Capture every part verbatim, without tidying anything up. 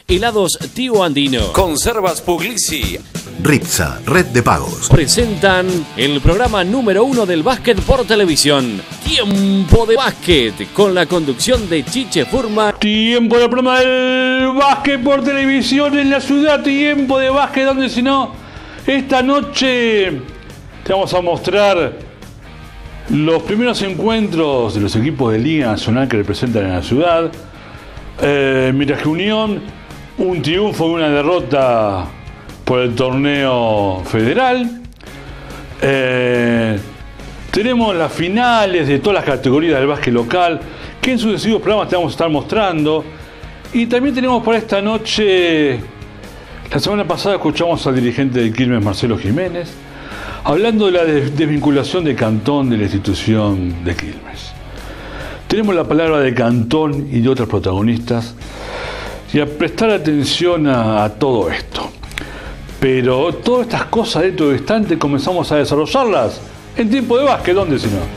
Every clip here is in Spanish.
Helados Tío Andino. Conservas Puglisi. Ritza, red de pagos. Presentan el programa número uno del básquet por televisión. Tiempo de básquet, con la conducción de Chiche Furman. Tiempo del programa del básquet por televisión en la ciudad. Tiempo de básquet, donde si no, esta noche te vamos a mostrar los primeros encuentros de los equipos de Liga Nacional que representan en la ciudad. Eh, mientras que Unión, un triunfo y una derrota por el torneo federal. Eh, tenemos las finales de todas las categorías del básquet local, que en sucesivos programas te vamos a estar mostrando. Y también tenemos para esta noche, la semana pasada escuchamos al dirigente de Quilmes, Marcelo Jiménez, hablando de la desvinculación de Cantón de la institución de Quilmes. Tenemos la palabra de Cantón y de otros protagonistas, y a prestar atención a, a todo esto. Pero todas estas cosas dentro de instante comenzamos a desarrollarlas en Tiempo de Básquet, ¿dónde si no?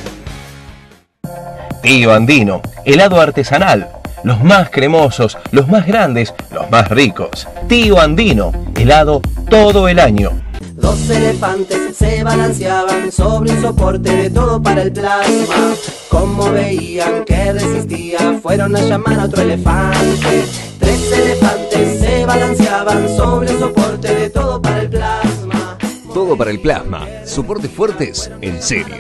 Tío Andino, helado artesanal, los más cremosos, los más grandes, los más ricos. Tío Andino, helado todo el año. Dos elefantes se balanceaban sobre un soporte de todo para el plasma. Como veían que resistía, fueron a llamar a otro elefante. Tres elefantes se balanceaban sobre un soporte de todo para el plasma. Todo para el plasma. Soportes fuertes, en serio.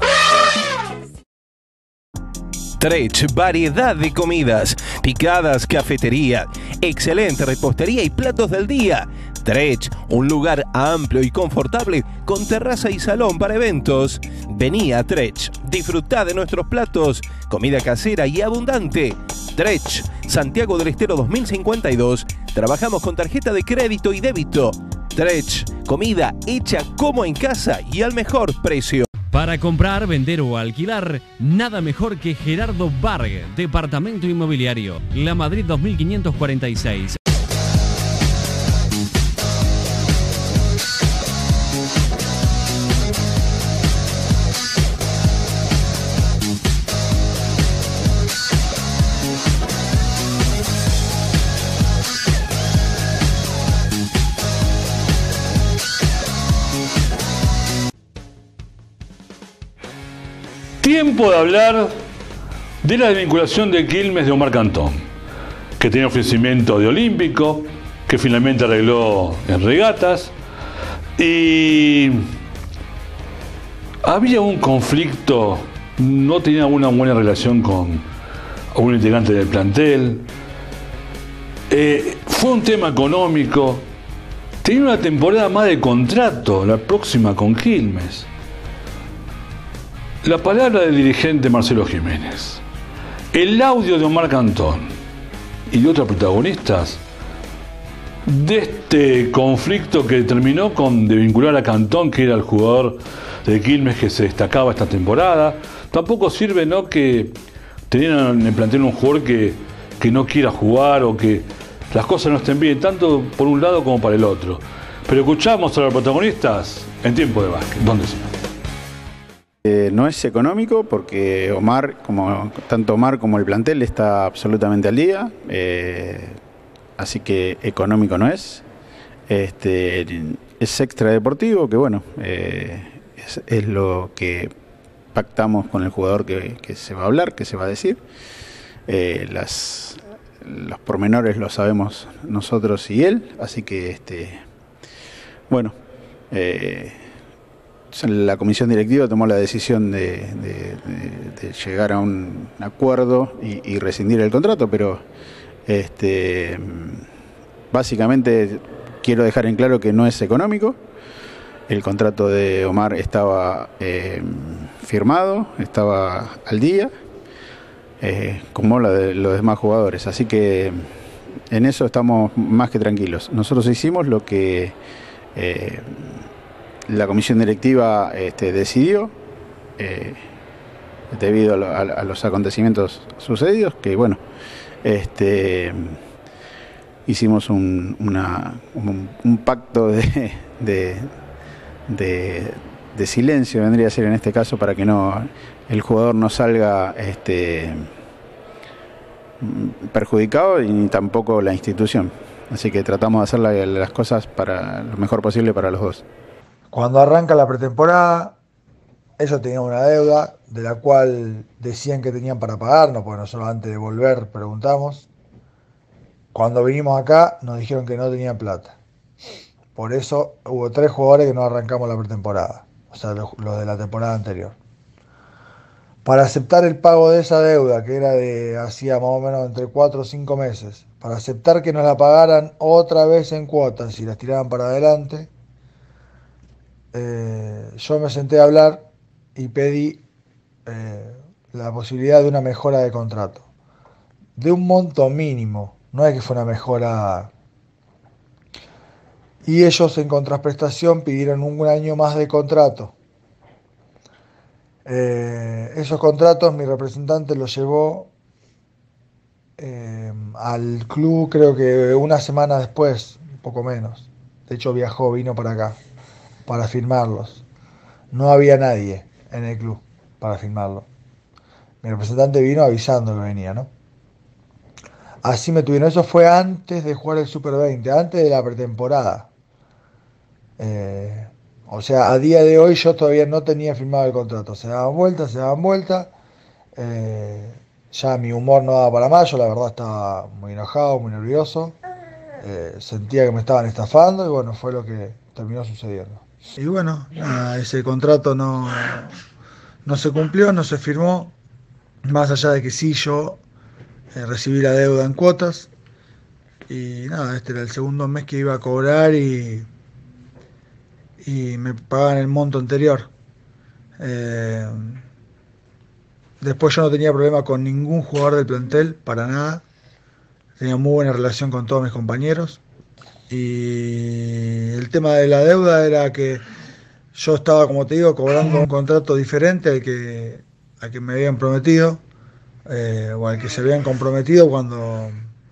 Trech, variedad de comidas, picadas, cafetería, excelente repostería y platos del día. Trech, un lugar amplio y confortable con terraza y salón para eventos. Vení a Trech, disfrutá de nuestros platos, comida casera y abundante. Trech, Santiago del Estero dos mil cincuenta y dos. Trabajamos con tarjeta de crédito y débito. Trech, comida hecha como en casa y al mejor precio. Para comprar, vender o alquilar, nada mejor que Gerardo Barg, Departamento Inmobiliario, La Madrid dos mil quinientos cuarenta y seis. Tiempo de hablar de la desvinculación de Quilmes de Omar Cantón, que tenía ofrecimiento de Olímpico, que finalmente arregló en regatas, y había un conflicto, no tenía una buena relación con algún integrante del plantel, eh, fue un tema económico, tenía una temporada más de contrato, la próxima con Quilmes. La palabra del dirigente Marcelo Jiménez, el audio de Omar Cantón y de otros protagonistas de este conflicto que terminó con desvincular a Cantón, que era el jugador de Quilmes que se destacaba esta temporada. Tampoco sirve, ¿no?, que tenían en el plantel un jugador que, que no quiera jugar o que las cosas no estén bien, tanto por un lado como para el otro. Pero escuchamos a los protagonistas en Tiempo de Básquet. ¿Dónde se va? Eh, no es económico porque Omar, como tanto Omar como el plantel, está absolutamente al día, eh, así que económico no es. Este, es extradeportivo, que bueno, eh, es, es lo que pactamos con el jugador que, que se va a hablar, que se va a decir. Eh, las, los pormenores los sabemos nosotros y él, así que este, bueno. Eh, La comisión directiva tomó la decisión de, de, de, de llegar a un acuerdo y, y rescindir el contrato, pero este, básicamente quiero dejar en claro que no es económico. El contrato de Omar estaba eh, firmado, estaba al día, eh, como la de los demás jugadores, así que en eso estamos más que tranquilos. Nosotros hicimos lo que eh, la comisión directiva este, decidió, eh, debido a, lo, a, a los acontecimientos sucedidos, que bueno, este, hicimos un, una, un, un pacto de, de, de, de silencio, vendría a ser en este caso, para que no el jugador no salga este, perjudicado ni tampoco la institución. Así que tratamos de hacer la, las cosas para lo mejor posible para los dos. Cuando arranca la pretemporada, ellos tenían una deuda de la cual decían que tenían para pagarnos, porque nosotros antes de volver preguntamos. Cuando vinimos acá nos dijeron que no tenían plata. Por eso hubo tres jugadores que no arrancamos la pretemporada, o sea, los, los de la temporada anterior. Para aceptar el pago de esa deuda, que era de hacía más o menos entre cuatro o cinco meses, para aceptar que nos la pagaran otra vez en cuotas y las tiraban para adelante, eh, yo me senté a hablar y pedí eh, la posibilidad de una mejora de contrato, de un monto mínimo, no es que fue una mejora. Y ellos en contraprestación pidieron un año más de contrato. Eh, esos contratos mi representante los llevó eh, al club creo que una semana después, un poco menos. De hecho viajó, vino para acá para firmarlos. No había nadie en el club para firmarlo. Mi representante vino avisando que venía, ¿no? Así me tuvieron. Eso fue antes de jugar el Super veinte, antes de la pretemporada. Eh, o sea, a día de hoy yo todavía no tenía firmado el contrato. Se daban vueltas, se daban vueltas. Eh, ya mi humor no daba para más. Yo la verdad estaba muy enojado, muy nervioso. Eh, sentía que me estaban estafando y bueno, fue lo que terminó sucediendo. Y bueno, nada, ese contrato no, no se cumplió, no se firmó. Más allá de que sí, yo eh, recibí la deuda en cuotas. Y nada, este era el segundo mes que iba a cobrar y... y me pagaban el monto anterior. Eh, después yo no tenía problema con ningún jugador del plantel, para nada. Tenía muy buena relación con todos mis compañeros. Y el tema de la deuda era que yo estaba, como te digo, cobrando un contrato diferente al que, al que me habían prometido, eh, o al que se habían comprometido cuando,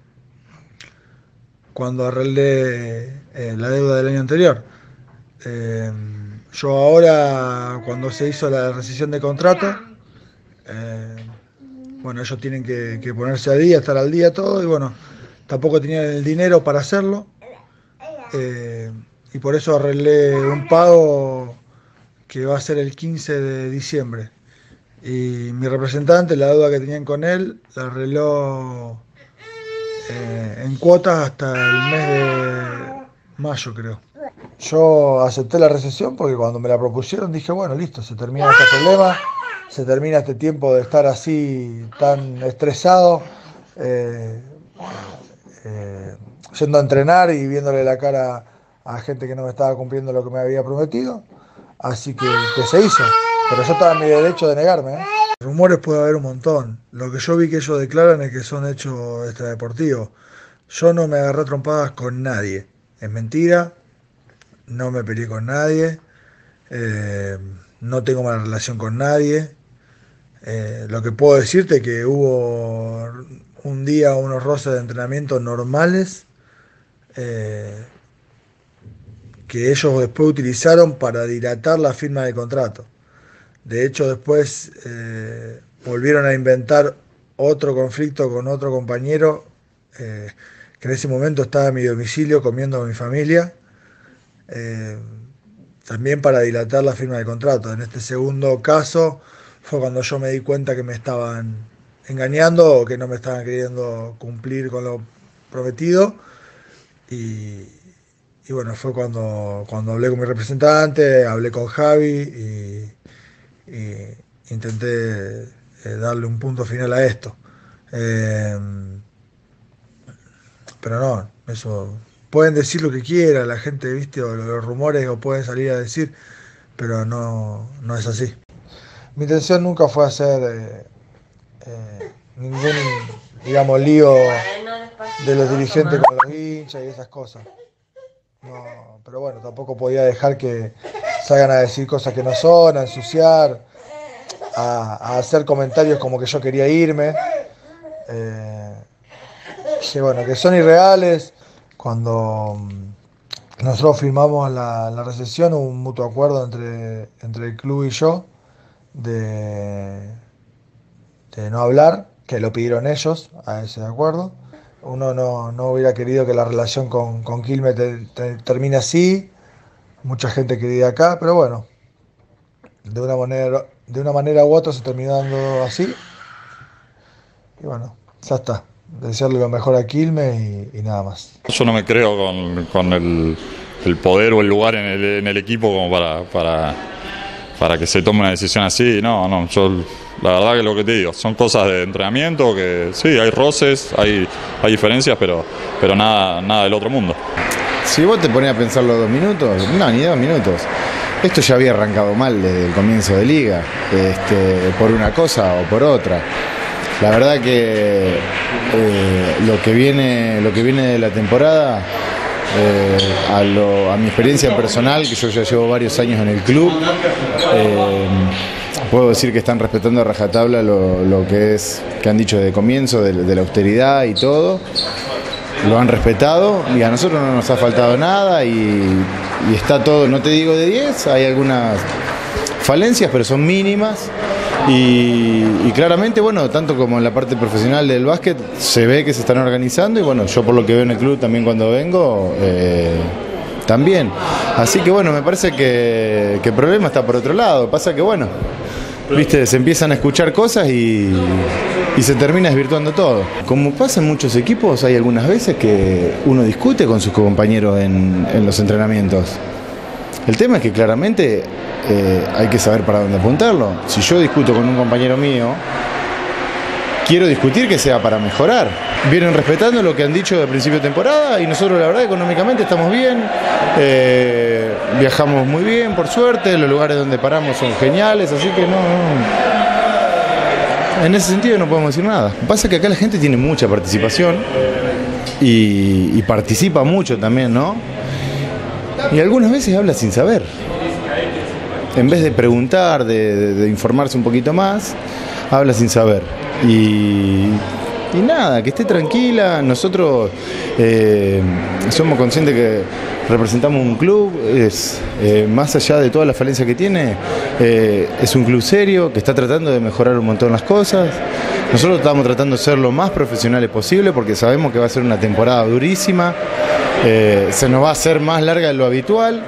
cuando arreglé eh, la deuda del año anterior. Eh, yo ahora, cuando se hizo la rescisión de contrato, eh, bueno, ellos tienen que, que ponerse al día, estar al día todo, y bueno, tampoco tenían el dinero para hacerlo, eh, y por eso arreglé un pago que va a ser el quince de diciembre. Y mi representante, la deuda que tenían con él, la arregló eh, en cuotas hasta el mes de mayo, creo. Yo acepté la recesión porque cuando me la propusieron dije, bueno, listo, se termina este problema, se termina este tiempo de estar así tan estresado, eh, eh, yendo a entrenar y viéndole la cara a gente que no me estaba cumpliendo lo que me había prometido, así que, que se hizo, pero yo estaba en mi derecho de negarme, ¿eh? Rumores puede haber un montón, lo que yo vi que ellos declaran es que son hechos extradeportivos. Yo no me agarré a trompadas con nadie, es mentira. No me peleé con nadie, eh, no tengo mala relación con nadie. Eh, lo que puedo decirte es que hubo un día unos roces de entrenamiento normales eh, que ellos después utilizaron para dilatar la firma de contrato. De hecho, después eh, volvieron a inventar otro conflicto con otro compañero eh, que en ese momento estaba en mi domicilio comiendo con mi familia. Eh, también para dilatar la firma de contrato. En este segundo caso fue cuando yo me di cuenta que me estaban engañando o que no me estaban queriendo cumplir con lo prometido y, y bueno, fue cuando, cuando hablé con mi representante, hablé con Javi y, y intenté eh, darle un punto final a esto. Eh, pero no, eso... Pueden decir lo que quieran, la gente, viste, o los rumores, o pueden salir a decir, pero no, no es así. Mi intención nunca fue hacer eh, eh, ningún, digamos, lío de los dirigentes con los hinchas y esas cosas. No, pero bueno, tampoco podía dejar que salgan a decir cosas que no son, a ensuciar, a, a hacer comentarios como que yo quería irme. Eh, que bueno, que son irreales. Cuando nosotros firmamos la, la recesión, hubo un mutuo acuerdo entre, entre el club y yo de, de no hablar, que lo pidieron ellos, a ese acuerdo. Uno no, no hubiera querido que la relación con, con Quilmes te, te, termine así, mucha gente quería acá, pero bueno, de una manera, de una manera u otra se terminó dando así. Y bueno, ya está. Desearle lo mejor a Quilmes y, y nada más. Yo no me creo con, con el, el poder o el lugar en el, en el equipo como para, para, para que se tome una decisión así. No, no, yo la verdad que lo que te digo, son cosas de entrenamiento que sí, hay roces, hay, hay diferencias, pero, pero nada, nada del otro mundo. Si vos te ponés a pensarlo dos minutos, no, ni dos minutos. Esto ya había arrancado mal desde el comienzo de liga, este, por una cosa o por otra. La verdad que eh, lo que viene, lo que viene de la temporada, eh, a, lo, a mi experiencia personal, que yo ya llevo varios años en el club, eh, puedo decir que están respetando a rajatabla lo, lo que es, que han dicho desde comienzo, de, de la austeridad y todo. Lo han respetado y a nosotros no nos ha faltado nada y, y está todo, no te digo de diez, hay algunas falencias, pero son mínimas. Y, y claramente, bueno, tanto como en la parte profesional del básquet, se ve que se están organizando y bueno, yo por lo que veo en el club también cuando vengo, eh, también. Así que bueno, me parece que, que el problema está por otro lado. Pasa que bueno, viste, se empiezan a escuchar cosas y, y se termina desvirtuando todo. Como pasa en muchos equipos, hay algunas veces que uno discute con sus compañeros en, en los entrenamientos. El tema es que claramente eh, hay que saber para dónde apuntarlo. Si yo discuto con un compañero mío, quiero discutir que sea para mejorar. Vienen respetando lo que han dicho de principio de temporada y nosotros la verdad económicamente estamos bien, eh, viajamos muy bien por suerte, los lugares donde paramos son geniales, así que no, no. En ese sentido no podemos decir nada. Pasa que acá la gente tiene mucha participación y, y participa mucho también, ¿no? Y algunas veces habla sin saber. En vez de preguntar, de, de, de informarse un poquito más, habla sin saber. Y, y nada, que esté tranquila. Nosotros eh, somos conscientes que representamos un club, es eh, más allá de todas las falencias que tiene, eh, es un club serio, que está tratando de mejorar un montón las cosas. Nosotros estamos tratando de ser lo más profesionales posible porque sabemos que va a ser una temporada durísima. Eh, se nos va a hacer más larga de lo habitual,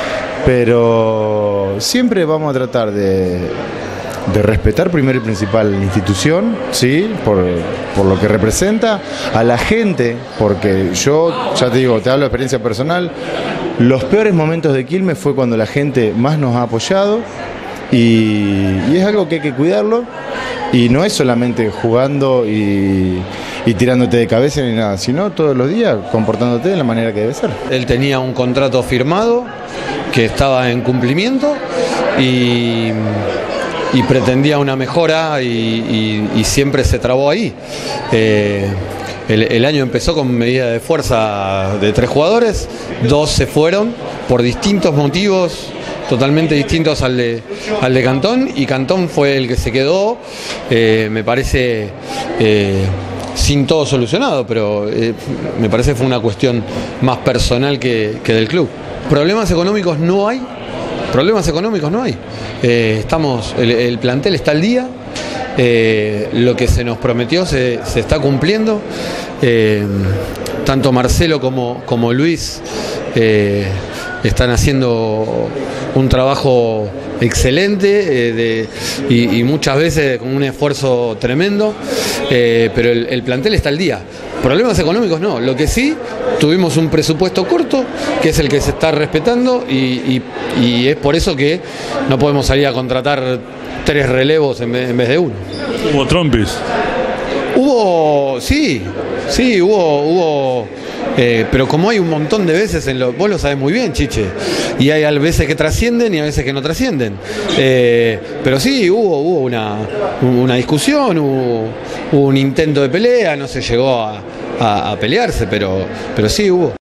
pero siempre vamos a tratar de, de respetar primero y principal la institución, ¿sí? por, por lo que representa, a la gente, porque yo, ya te digo, te hablo de experiencia personal, los peores momentos de Quilmes fue cuando la gente más nos ha apoyado y, y es algo que hay que cuidarlo y no es solamente jugando y... y tirándote de cabeza ni nada, sino todos los días comportándote de la manera que debe ser. Él tenía un contrato firmado que estaba en cumplimiento y, y pretendía una mejora y, y, y siempre se trabó ahí. Eh, el, el año empezó con medida de fuerza de tres jugadores, dos se fueron por distintos motivos, totalmente distintos al de, al de Cantón, y Cantón fue el que se quedó, eh, me parece... Eh, sin todo solucionado, pero eh, me parece que fue una cuestión más personal que, que del club. Problemas económicos no hay, problemas económicos no hay. Eh, estamos, el, el plantel está al día, eh, lo que se nos prometió se, se está cumpliendo. Eh, tanto Marcelo como, como Luis eh, están haciendo un trabajo excelente eh, de, y, y muchas veces con un esfuerzo tremendo, eh, pero el, el plantel está al día. Problemas económicos no, lo que sí, tuvimos un presupuesto corto, que es el que se está respetando y, y, y es por eso que no podemos salir a contratar tres relevos en vez, en vez de uno. ¿Hubo trompis? Hubo, sí, sí, hubo... hubo Eh, pero como hay un montón de veces, en lo, vos lo sabés muy bien, Chiche, y hay a veces que trascienden y a veces que no trascienden. Eh, pero sí, hubo, hubo una, una discusión, hubo, hubo un intento de pelea, no se llegó a, a, a pelearse, pero, pero sí hubo.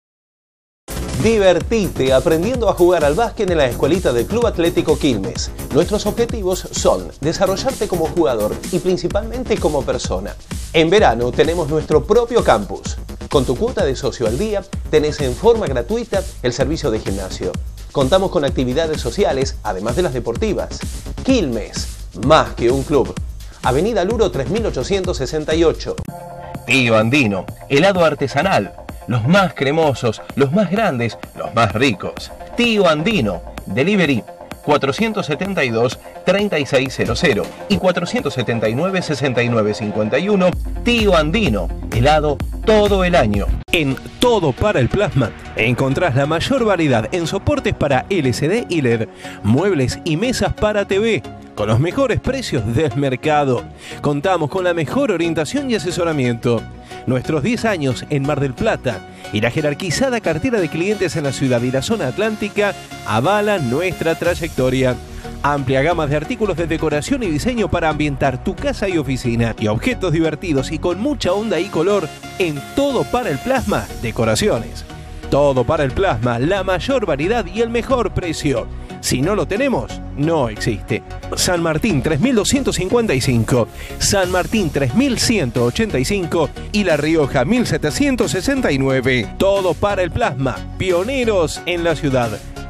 Divertite aprendiendo a jugar al básquet en la escuelita del Club Atlético Quilmes. Nuestros objetivos son desarrollarte como jugador y principalmente como persona. En verano tenemos nuestro propio campus. Con tu cuota de socio al día, tenés en forma gratuita el servicio de gimnasio. Contamos con actividades sociales, además de las deportivas. Quilmes, más que un club. Avenida Luro tres mil ochocientos sesenta y ocho. Tío Andino, helado artesanal, los más cremosos, los más grandes, los más ricos. Tío Andino, delivery cuatrocientos setenta y dos, treinta y seis cero cero y cuatrocientos setenta y nueve, sesenta y nueve cincuenta y uno. Tío Andino, helado todo el año. En Todo para el Plasma encontrás la mayor variedad en soportes para L C D y L E D, muebles y mesas para T V, con los mejores precios del mercado. Contamos con la mejor orientación y asesoramiento. Nuestros diez años en Mar del Plata y la jerarquizada cartera de clientes en la ciudad y la zona atlántica avalan nuestra trayectoria. Amplia gama de artículos de decoración y diseño para ambientar tu casa y oficina, y objetos divertidos y con mucha onda y color en Todo para el Plasma Decoraciones. Todo para el Plasma, la mayor variedad y el mejor precio. Si no lo tenemos, no existe. San Martín tres mil doscientos cincuenta y cinco, San Martín tres mil ciento ochenta y cinco y La Rioja mil setecientos sesenta y nueve. Todo para el Plasma, pioneros en la ciudad.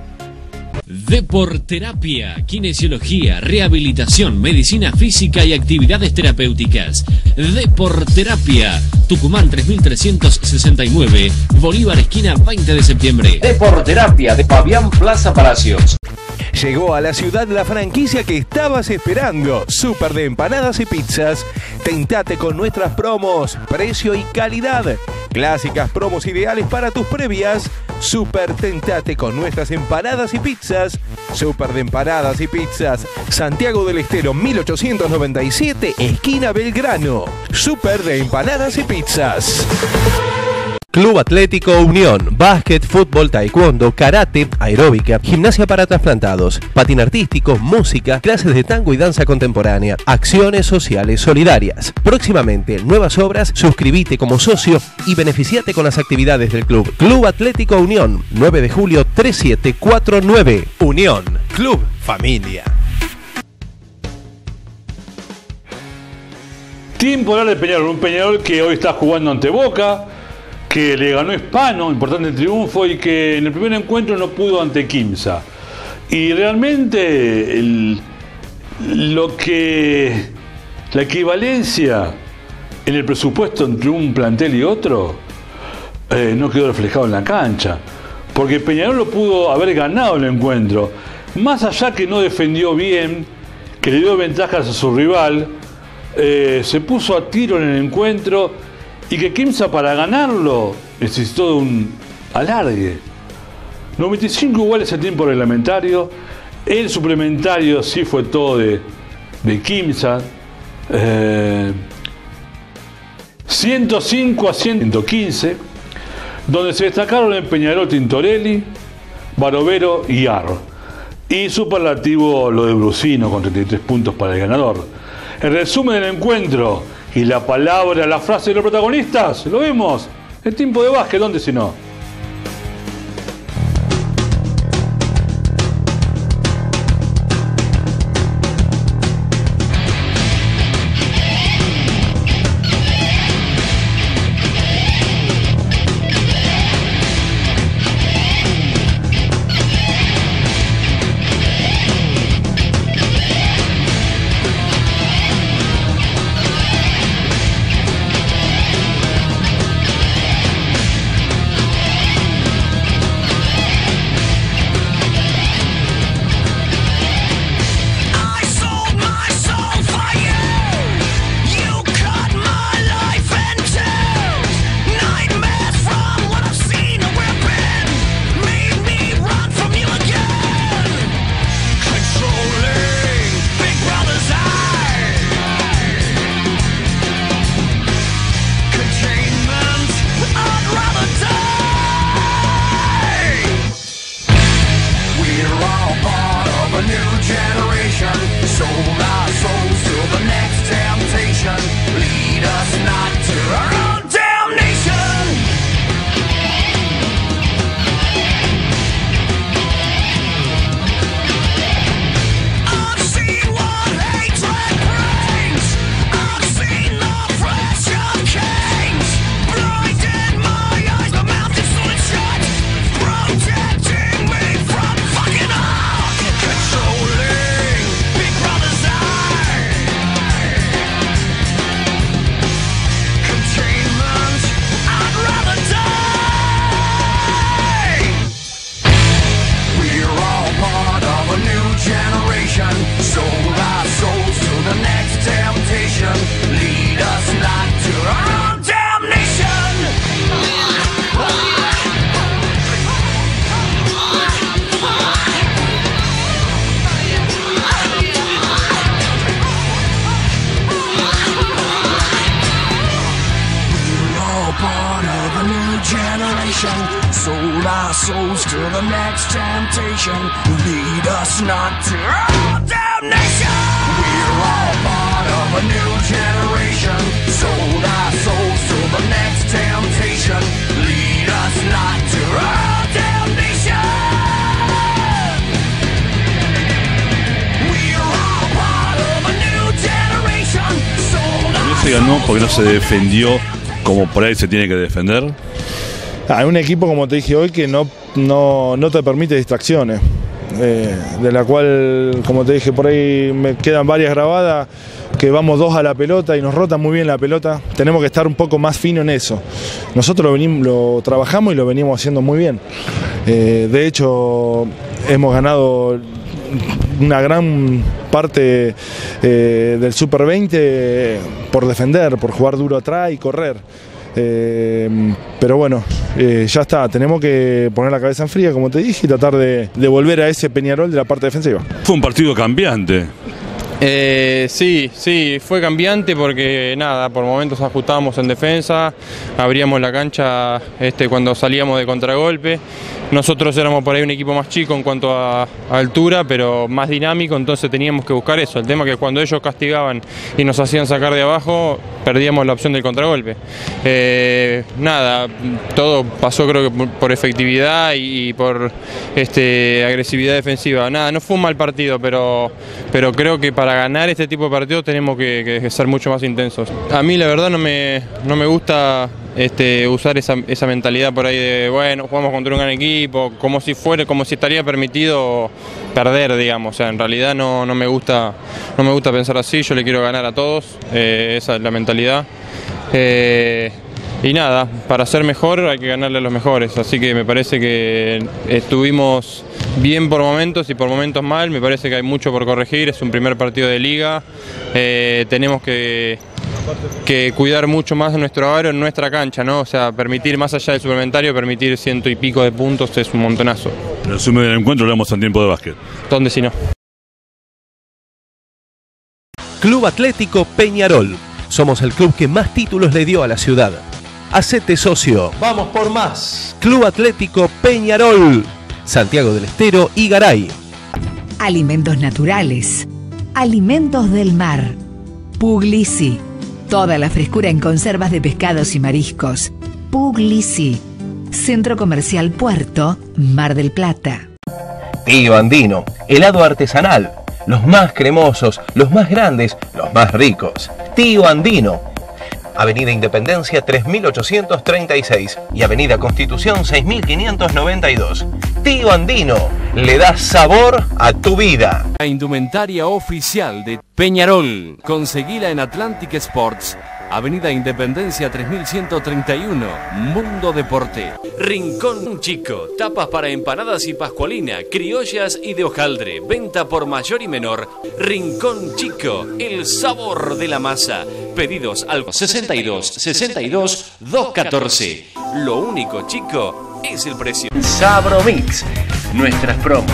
Deporterapia, kinesiología, rehabilitación, medicina física y actividades terapéuticas. Deporterapia, Tucumán tres mil trescientos sesenta y nueve, Bolívar esquina veinte de septiembre. Deporterapia de Fabián Plaza Palacios. Llegó a la ciudad la franquicia que estabas esperando, Super de Empanadas y Pizzas. Tentate con nuestras promos, precio y calidad. Clásicas promos ideales para tus previas. Super Tentate con nuestras empanadas y pizzas. Super de Empanadas y Pizzas, Santiago del Estero mil ochocientos noventa y siete, esquina Belgrano. Super de Empanadas y Pizzas. Club Atlético Unión, básquet, fútbol, taekwondo, karate, aeróbica, gimnasia para trasplantados, patín artístico, música, clases de tango y danza contemporánea, acciones sociales solidarias. Próximamente, nuevas obras, suscríbete como socio y beneficiate con las actividades del club. Club Atlético Unión, nueve de julio tres siete cuatro nueve. Unión, Club Familia. Tiempo de hablar de Peñarol, un Peñarol que hoy está jugando ante Boca, que le ganó Hispano, importante triunfo, y que en el primer encuentro no pudo ante Quimsa. Y realmente el, lo que la equivalencia en el presupuesto entre un plantel y otro eh, no quedó reflejado en la cancha, porque Peñarol lo pudo haber ganado el encuentro, más allá que no defendió bien, que le dio ventajas a su rival, eh, se puso a tiro en el encuentro. Y que Quimsa para ganarlo necesitó de un alargue. noventa y cinco iguales al tiempo reglamentario. El suplementario sí fue todo de, de Quimsa. Eh, ciento cinco a ciento quince. Donde se destacaron en Peñarol Tintorelli, Barovero y Ar. Y superlativo lo de Brusino con treinta y tres puntos para el ganador. El resumen del encuentro y la palabra, la frase de los protagonistas, lo vemos. El tiempo de básquet, ¿dónde si no? generation. Sold our souls to the next temptation. Lead us not to all damnation. We're all part of a new generation. Sold our souls to the next temptation. Lead us not to all damnation. We're all part of a new generation. Sold our No se ganó porque no se defendió como por ahí se tiene que defender. Hay un equipo, como te dije hoy, que no, no, no te permite distracciones, eh, de la cual, como te dije, por ahí me quedan varias grabadas, que vamos dos a la pelota y nos rotan muy bien la pelota. Tenemos que estar un poco más fino en eso. Nosotros lo, venimos, lo trabajamos y lo venimos haciendo muy bien. Eh, de hecho, hemos ganado una gran parte eh, del Super veinte por defender, por jugar duro atrás y correr. Eh, pero bueno, eh, ya está, tenemos que poner la cabeza en fría, como te dije, y tratar de, de volver a ese Peñarol de la parte defensiva. Fue un partido cambiante. Eh, sí, sí, fue cambiante porque nada, por momentos ajustábamos en defensa, abríamos la cancha este, cuando salíamos de contragolpe. Nosotros éramos por ahí un equipo más chico en cuanto a, a altura, pero más dinámico, entonces teníamos que buscar eso. El tema es que cuando ellos castigaban y nos hacían sacar de abajo, perdíamos la opción del contragolpe. Eh, nada, todo pasó creo que por, por efectividad y, y por este, agresividad defensiva. Nada, no fue un mal partido, pero, pero creo que para ganar este tipo de partidos tenemos que, que ser mucho más intensos. A mí la verdad no me, no me gusta Este, usar esa, esa mentalidad por ahí de, bueno, jugamos contra un gran equipo, como si fuera, como si estaría permitido perder, digamos. O sea, en realidad no, no me gusta, no me gusta pensar así. Yo le quiero ganar a todos, eh, esa es la mentalidad. Eh, y nada, para ser mejor hay que ganarle a los mejores, así que me parece que estuvimos bien por momentos y por momentos mal. Me parece que hay mucho por corregir, es un primer partido de liga, eh, tenemos que que cuidar mucho más de nuestro aro en nuestra cancha, ¿no? O sea, permitir más allá del suplementario, permitir ciento y pico de puntos es un montonazo. En resumen del encuentro hablamos en tiempo de básquet. ¿Dónde si no? Club Atlético Peñarol. Somos el club que más títulos le dio a la ciudad. Hacete socio. Vamos por más. Club Atlético Peñarol. Santiago del Estero y Garay. Alimentos naturales. Alimentos del mar. Puglisi. Toda la frescura en conservas de pescados y mariscos. Puglisi. Centro Comercial Puerto, Mar del Plata. Tío Andino. Helado artesanal. Los más cremosos, los más grandes, los más ricos. Tío Andino. Avenida Independencia tres mil ochocientos treinta y seis y Avenida Constitución seis mil quinientos noventa y dos. Tío Andino, le da sabor a tu vida. La indumentaria oficial de Peñarol. Conseguila en Atlantic Sports, Avenida Independencia tres mil ciento treinta y uno, Mundo Deporte. Rincón Chico, tapas para empanadas y pascualina, criollas y de hojaldre. Venta por mayor y menor. Rincón Chico, el sabor de la masa. Pedidos al sesenta y dos, sesenta y dos, doscientos catorce. Lo único, chico, es el precio. Sabromix, nuestras promos.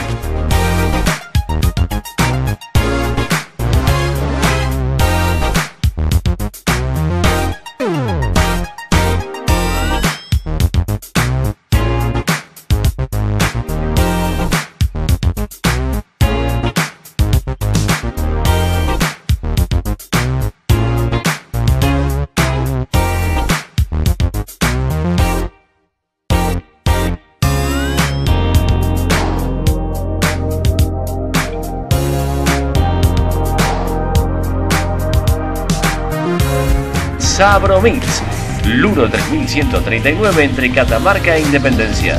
Sabromix, Luro tres mil ciento treinta y nueve entre Catamarca e Independencia.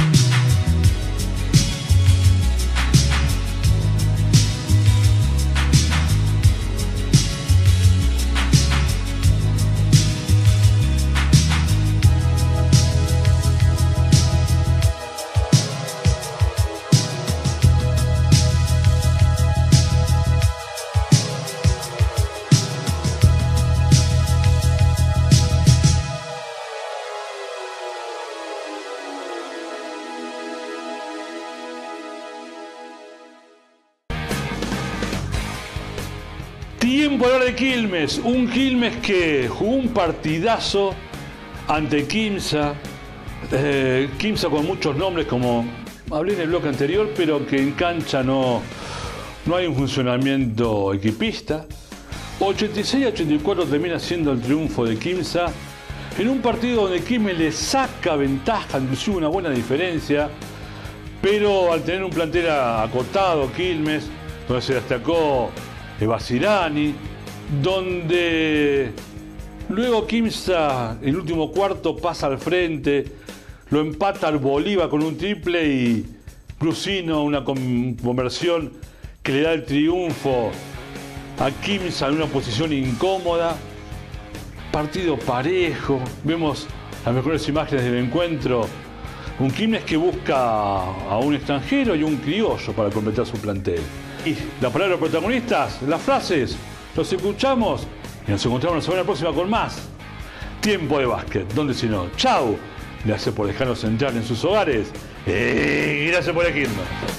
Tiempo de hablar de Quilmes, un Quilmes que jugó un partidazo ante Quimsa, Eh, Quimsa con muchos nombres, como hablé en el bloque anterior, pero que en cancha no, no hay un funcionamiento equipista. ochenta y seis a ochenta y cuatro termina siendo el triunfo de Quimsa en un partido donde Quilmes le saca ventaja, inclusive una buena diferencia, pero al tener un plantel acotado, Quilmes, donde se destacó Basirani, donde luego Quimsa, el último cuarto, pasa al frente, lo empata al Bolívar con un triple y Brusino una conversión que le da el triunfo a Quimsa en una posición incómoda. Partido parejo, vemos las mejores imágenes del encuentro. Un Quilmes que busca a un extranjero y un criollo para completar su plantel. Y las palabras protagonistas, las frases, los escuchamos y nos encontramos la semana próxima con más Tiempo de Básquet. ¿Dónde si no? ¡Chau! Gracias por dejarnos entrar en sus hogares y gracias por elegirnos.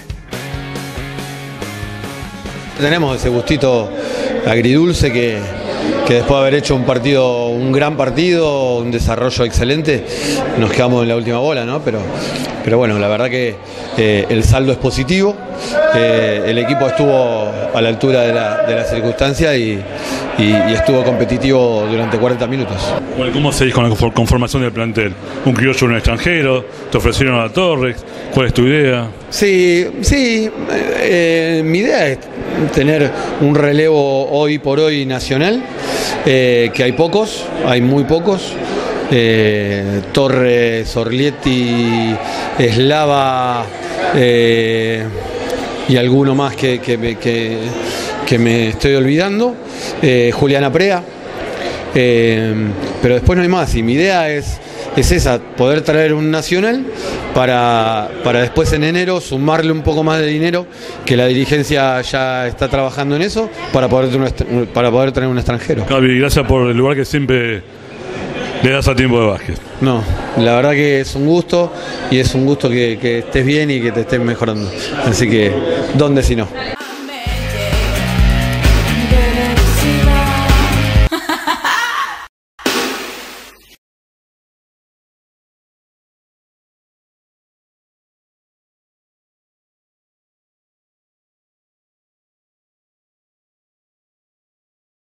Tenemos ese gustito agridulce que, que después de haber hecho un partido, un gran partido, un desarrollo excelente, nos quedamos en la última bola, ¿no? Pero, pero bueno, la verdad que eh, el saldo es positivo, eh, el equipo estuvo a la altura de la, de la circunstancia y, y, y estuvo competitivo durante cuarenta minutos. Bueno, ¿cómo seguís con la conformación del plantel? ¿Un criollo, un extranjero? ¿Te ofrecieron a Torres? ¿Cuál es tu idea? Sí, sí, eh, mi idea es tener un relevo hoy por hoy nacional, eh, que hay pocos, hay muy pocos. Eh, Torres, Orlietti, Eslava eh, y alguno más que, que, que, que me estoy olvidando, eh, Juliana Prea, eh, pero después no hay más y mi idea es, es esa, poder traer un nacional para, para después en enero sumarle un poco más de dinero, que la dirigencia ya está trabajando en eso, para poder, para poder tener un extranjero. Gaby, gracias por el lugar que siempre le das a Tiempo de Básquet. No, la verdad que es un gusto y es un gusto que, que estés bien y que te estés mejorando. Así que, ¿dónde si no?